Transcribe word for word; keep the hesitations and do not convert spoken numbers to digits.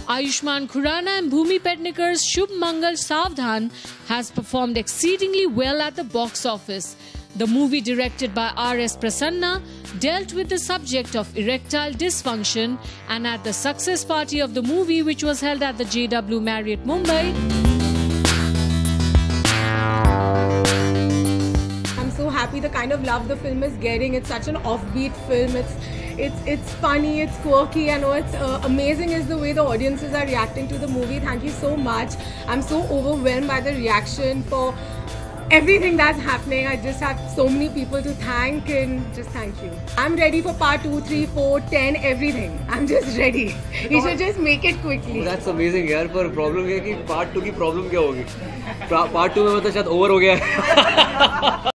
Ayushmann Khurrana and Bhumi Pednekar's Shubh Mangal Savdhaan has performed exceedingly well at the box office. The movie, directed by R S Prasanna, dealt with the subject of erectile dysfunction, and at the success party of the movie, which was held at the J W Marriott, Mumbai, I'm so happy the kind of love the film is getting. It's such an offbeat film. It's it's it's funny, it's quirky, and what's uh, amazing is the way the audiences are reacting to the movie. Thank you so much. I'm so overwhelmed by the reaction for everything that's happening. I just have so many people to thank, and just thank you. I'm ready for part two, three, four, ten, everything. I'm just ready. You should just make it quickly. That's amazing यार, पर problem ये है कि part two की problem क्या होगी? Part two में मतलब शायद over हो गया है.